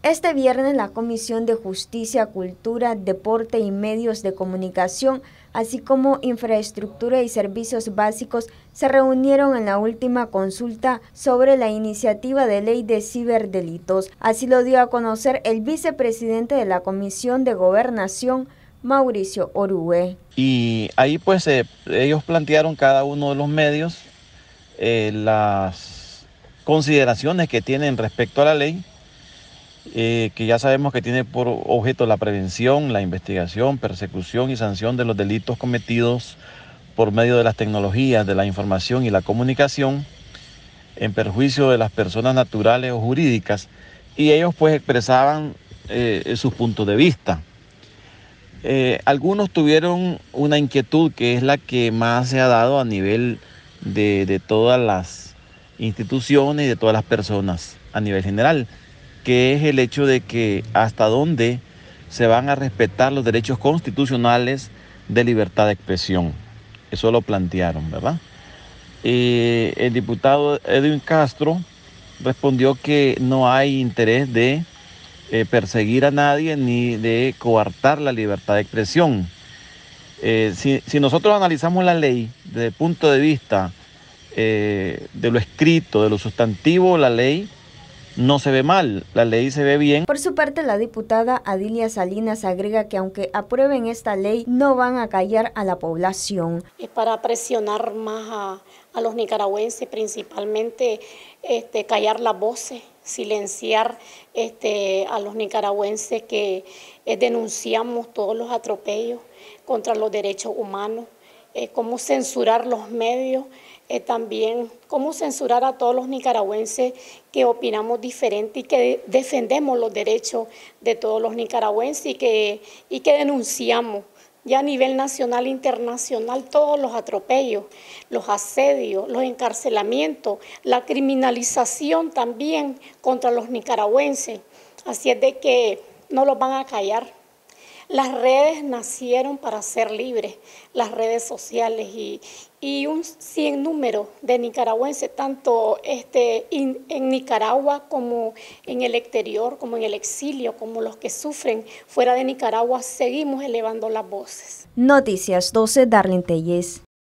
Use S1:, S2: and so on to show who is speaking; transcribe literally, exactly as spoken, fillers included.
S1: Este viernes la Comisión de Justicia, Cultura, Deporte y Medios de Comunicación, así como Infraestructura y Servicios Básicos, se reunieron en la última consulta sobre la iniciativa de ley de ciberdelitos. Así lo dio a conocer el vicepresidente de la Comisión de Gobernación, Mauricio Orue.
S2: Y ahí pues eh, ellos plantearon cada uno de los medios eh, las consideraciones que tienen respecto a la ley, eh, que ya sabemos que tiene por objeto la prevención, la investigación, persecución y sanción de los delitos cometidos por medio de las tecnologías de la información y la comunicación en perjuicio de las personas naturales o jurídicas, y ellos pues expresaban eh, sus puntos de vista. Eh, algunos tuvieron una inquietud que es la que más se ha dado a nivel de, de todas las instituciones y de todas las personas a nivel general, que es el hecho de que hasta dónde se van a respetar los derechos constitucionales de libertad de expresión. Eso lo plantearon, ¿verdad? Eh, el diputado Edwin Castro respondió que no hay interés de Eh, perseguir a nadie ni de coartar la libertad de expresión. Eh, si, si nosotros analizamos la ley desde el punto de vista eh, de lo escrito, de lo sustantivo, la ley no se ve mal, la ley se ve bien.
S1: Por su parte, la diputada Adilia Salinas agrega que aunque aprueben esta ley, no van a callar a la población.
S3: Es para presionar más a, a los nicaragüenses, principalmente este, callar las voces, silenciar este, a los nicaragüenses que eh, denunciamos todos los atropellos contra los derechos humanos, eh, cómo censurar los medios, eh, también cómo censurar a todos los nicaragüenses que opinamos diferente y que de, defendemos los derechos de todos los nicaragüenses y que, y que denunciamos ya a nivel nacional e internacional todos los atropellos, los asedios, los encarcelamientos, la criminalización también contra los nicaragüenses. Así es de que no los van a callar. Las redes nacieron para ser libres, las redes sociales, y, y un sinnúmero de nicaragüenses, tanto este, in, en Nicaragua como en el exterior, como en el exilio, como los que sufren fuera de Nicaragua, seguimos elevando las voces.
S1: Noticias doce, Darlene Telles.